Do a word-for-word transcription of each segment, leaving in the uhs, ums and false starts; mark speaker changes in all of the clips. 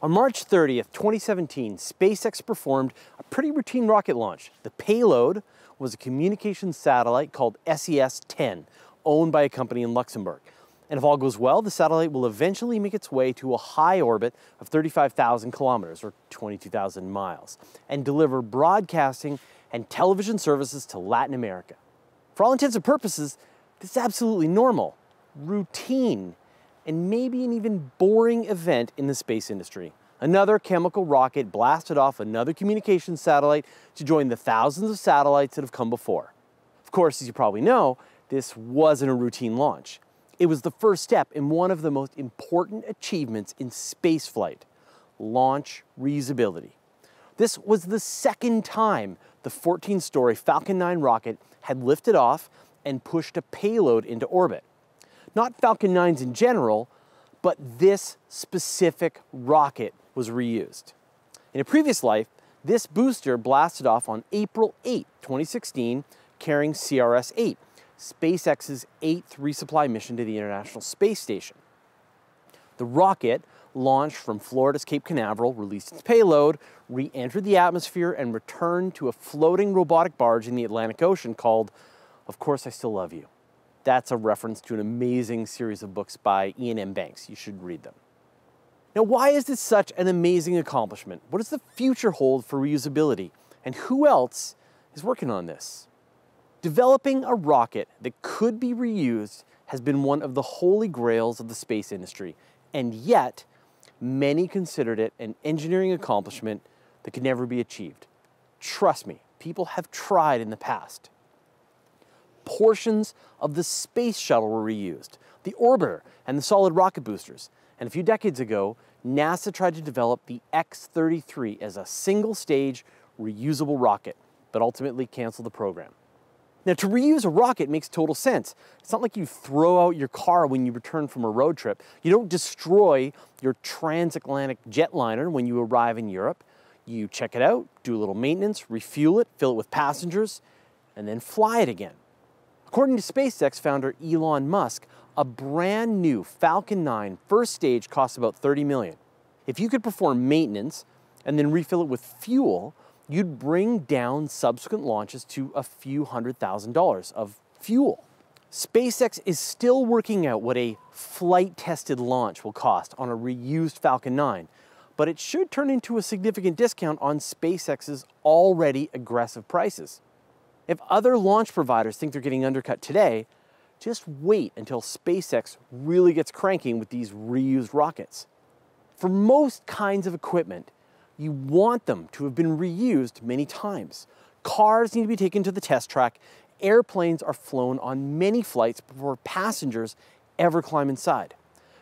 Speaker 1: On March thirtieth, twenty seventeen, SpaceX performed a pretty routine rocket launch. The payload was a communications satellite called S E S ten, owned by a company in Luxembourg. And if all goes well, the satellite will eventually make its way to a high orbit of thirty-five thousand kilometers, or twenty-two thousand miles, and deliver broadcasting and television services to Latin America. For all intents and purposes, this is absolutely normal, routine, and maybe an even boring event in the space industry. Another chemical rocket blasted off another communications satellite to join the thousands of satellites that have come before. Of course, as you probably know, this wasn't a routine launch. It was the first step in one of the most important achievements in spaceflight: launch reusability. This was the second time the fourteen story Falcon nine rocket had lifted off and pushed a payload into orbit. Not Falcon nines in general, but this specific rocket was reused. In a previous life, this booster blasted off on April eighth, twenty sixteen, carrying C R S eight, SpaceX's eighth resupply mission to the International Space Station. The rocket launched from Florida's Cape Canaveral, released its payload, re-entered the atmosphere, and returned to a floating robotic barge in the Atlantic Ocean called Of Course I Still Love You. That's a reference to an amazing series of books by Ian M. Banks. You should read them. Now, why is this such an amazing accomplishment? What does the future hold for reusability? And who else is working on this? Developing a rocket that could be reused has been one of the holy grails of the space industry, and yet many considered it an engineering accomplishment that could never be achieved. Trust me, people have tried in the past. Portions of the space shuttle were reused, the orbiter and the solid rocket boosters. And a few decades ago, NASA tried to develop the X thirty-three as a single-stage reusable rocket, but ultimately canceled the program. Now, to reuse a rocket makes total sense. It's not like you throw out your car when you return from a road trip. You don't destroy your transatlantic jetliner when you arrive in Europe. You check it out, do a little maintenance, refuel it, fill it with passengers, and then fly it again. According to SpaceX founder Elon Musk, a brand new Falcon nine first stage costs about thirty million dollars. If you could perform maintenance and then refill it with fuel, you'd bring down subsequent launches to a few hundred thousand dollars of fuel. SpaceX is still working out what a flight-tested launch will cost on a reused Falcon nine, but it should turn into a significant discount on SpaceX's already aggressive prices. If other launch providers think they're getting undercut today, just wait until SpaceX really gets cranking with these reused rockets. For most kinds of equipment, you want them to have been reused many times. Cars need to be taken to the test track. Airplanes are flown on many flights before passengers ever climb inside.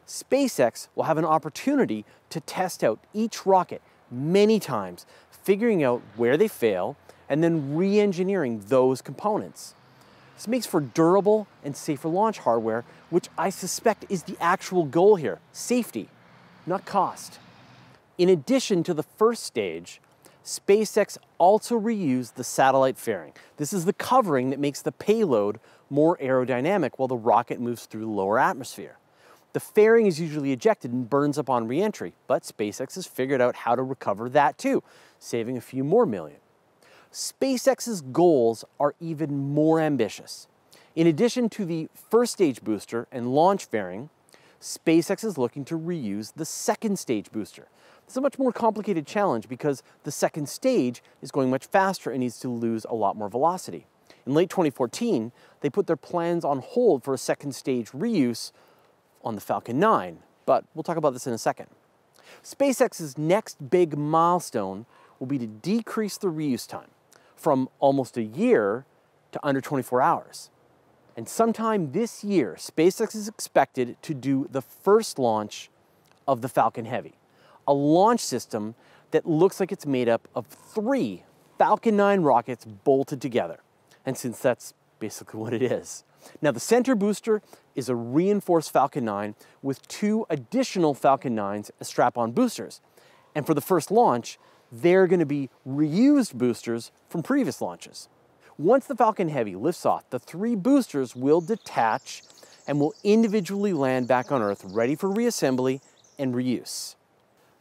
Speaker 1: SpaceX will have an opportunity to test out each rocket many times, figuring out where they fail and then re-engineering those components. This makes for durable and safer launch hardware, which I suspect is the actual goal here: safety, not cost. In addition to the first stage, SpaceX also reused the satellite fairing. This is the covering that makes the payload more aerodynamic while the rocket moves through the lower atmosphere. The fairing is usually ejected and burns up on re-entry, but SpaceX has figured out how to recover that too, saving a few more million. SpaceX's goals are even more ambitious. In addition to the first stage booster and launch fairing, SpaceX is looking to reuse the second stage booster. It's a much more complicated challenge because the second stage is going much faster and needs to lose a lot more velocity. In late twenty fourteen, they put their plans on hold for a second stage reuse on the Falcon nine, but we'll talk about this in a second. SpaceX's next big milestone will be to decrease the reuse time from almost a year to under twenty-four hours. And sometime this year, SpaceX is expected to do the first launch of the Falcon Heavy, a launch system that looks like it's made up of three Falcon nine rockets bolted together. And since that's basically what it is. Now, the center booster is a reinforced Falcon nine with two additional Falcon nines as strap-on boosters. And for the first launch, they're going to be reused boosters from previous launches. Once the Falcon Heavy lifts off, the three boosters will detach and will individually land back on Earth, ready for reassembly and reuse.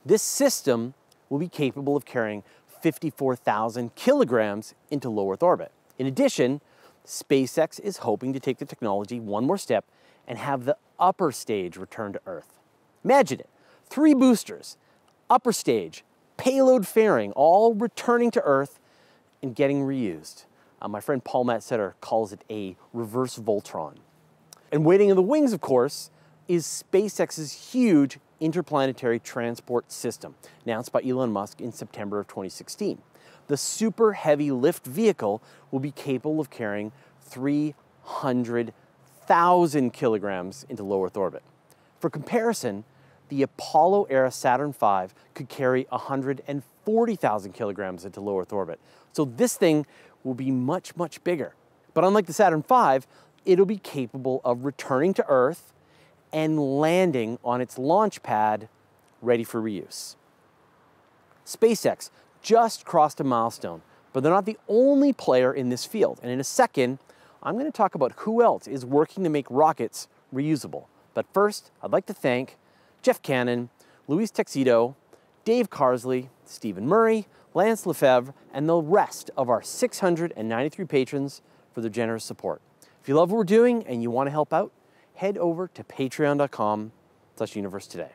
Speaker 1: This system will be capable of carrying fifty-four thousand kilograms into low Earth orbit. In addition, SpaceX is hoping to take the technology one more step and have the upper stage return to Earth. Imagine it, three boosters, upper stage, payload fairing, all returning to Earth and getting reused. Uh, my friend Paul Matsetter calls it a reverse Voltron. And waiting in the wings, of course, is SpaceX's huge interplanetary transport system, announced by Elon Musk in September of twenty sixteen. The super heavy lift vehicle will be capable of carrying three hundred thousand kilograms into low Earth orbit. For comparison, the Apollo-era Saturn five could carry one hundred forty thousand kilograms into low Earth orbit. So this thing will be much, much bigger. But unlike the Saturn five, it'll be capable of returning to Earth and landing on its launch pad, ready for reuse. SpaceX just crossed a milestone, but they're not the only player in this field. And in a second, I'm going to talk about who else is working to make rockets reusable. But first, I'd like to thank Jeff Cannon, Luis Texido, Dave Carsley, Stephen Murray, Lance Lefebvre, and the rest of our six hundred ninety-three patrons for their generous support. If you love what we're doing and you want to help out, head over to patreon.com slash universe today.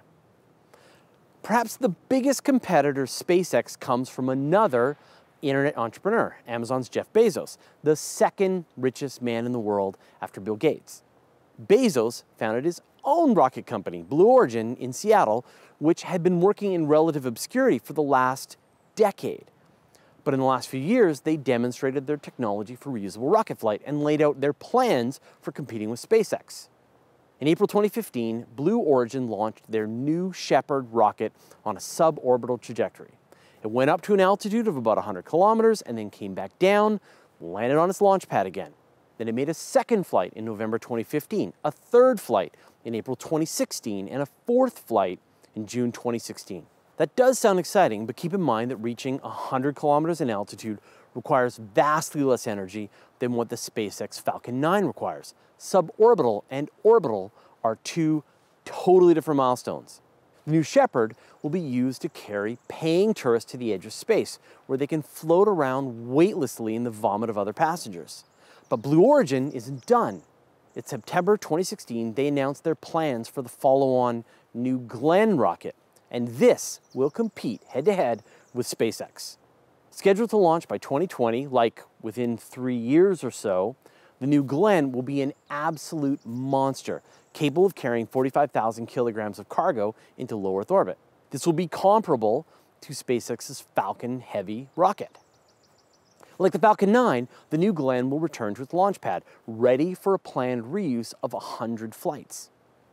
Speaker 1: Perhaps the biggest competitor SpaceX comes from another internet entrepreneur, Amazon's Jeff Bezos, the second richest man in the world after Bill Gates. Bezos founded his own rocket company, Blue Origin, in Seattle, which had been working in relative obscurity for the last decade. But in the last few years, they demonstrated their technology for reusable rocket flight and laid out their plans for competing with SpaceX. In April twenty fifteen, Blue Origin launched their new Shepard rocket on a suborbital trajectory. It went up to an altitude of about one hundred kilometers and then came back down, landed on its launch pad again. Then it made a second flight in November twenty fifteen, a third flight in April twenty sixteen, and a fourth flight in June twenty sixteen. That does sound exciting, but keep in mind that reaching one hundred kilometers in altitude requires vastly less energy than what the SpaceX Falcon nine requires. Suborbital and orbital are two totally different milestones. The new Shepard will be used to carry paying tourists to the edge of space, where they can float around weightlessly in the vomit of other passengers. But Blue Origin isn't done. In September twenty sixteen, they announced their plans for the follow-on New Glenn rocket, and this will compete head-to-head with SpaceX. Scheduled to launch by twenty twenty, like within three years or so, the New Glenn will be an absolute monster, capable of carrying forty-five thousand kilograms of cargo into low Earth orbit. This will be comparable to SpaceX's Falcon Heavy rocket. Like the Falcon nine, the New Glenn will return to its launch pad, ready for a planned reuse of one hundred flights.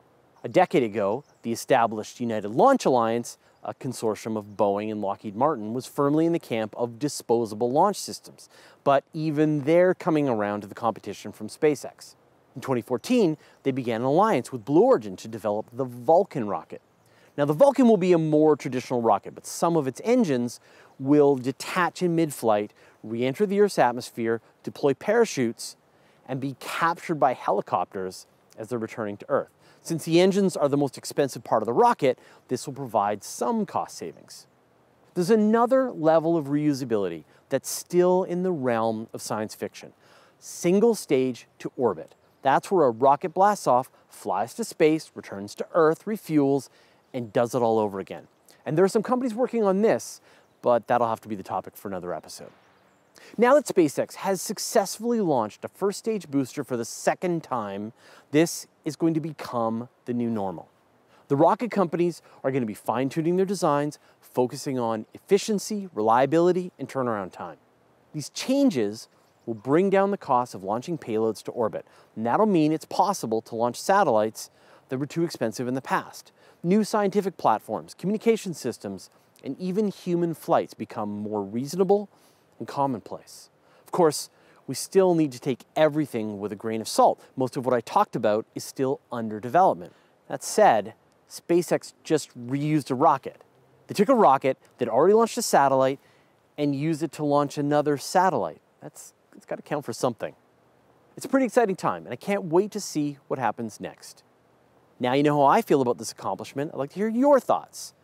Speaker 1: A decade ago, the established United Launch Alliance, a consortium of Boeing and Lockheed Martin, was firmly in the camp of disposable launch systems, but even they're coming around to the competition from SpaceX. In twenty fourteen, they began an alliance with Blue Origin to develop the Vulcan rocket. Now, the Vulcan will be a more traditional rocket, but some of its engines will detach in mid-flight, re-enter the Earth's atmosphere, deploy parachutes, and be captured by helicopters as they're returning to Earth. Since the engines are the most expensive part of the rocket, this will provide some cost savings. There's another level of reusability that's still in the realm of science fiction. Single stage to orbit. That's where a rocket blasts off, flies to space, returns to Earth, refuels, and does it all over again. And there are some companies working on this, but that'll have to be the topic for another episode. Now that SpaceX has successfully launched a first stage booster for the second time, this is going to become the new normal. The rocket companies are going to be fine-tuning their designs, focusing on efficiency, reliability, and turnaround time. These changes will bring down the cost of launching payloads to orbit, and that'll mean it's possible to launch satellites that were too expensive in the past. New scientific platforms, communication systems, and even human flights become more reasonable and commonplace. Of course, we still need to take everything with a grain of salt. Most of what I talked about is still under development. That said, SpaceX just reused a rocket. They took a rocket that already launched a satellite and used it to launch another satellite. That's, it's got to count for something. It's a pretty exciting time, and I can't wait to see what happens next. Now you know how I feel about this accomplishment. I'd like to hear your thoughts.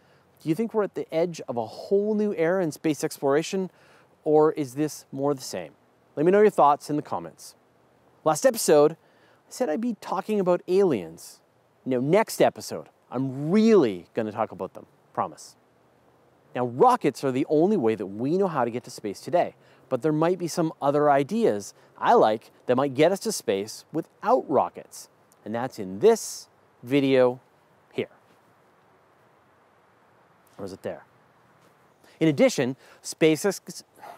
Speaker 1: Do you think we're at the edge of a whole new era in space exploration, or is this more the same? Let me know your thoughts in the comments. Last episode, I said I'd be talking about aliens. Now, next episode, I'm really going to talk about them. Promise. Now, rockets are the only way that we know how to get to space today, but there might be some other ideas I like that might get us to space without rockets. And that's in this video here. Or is it there? In addition, SpaceX,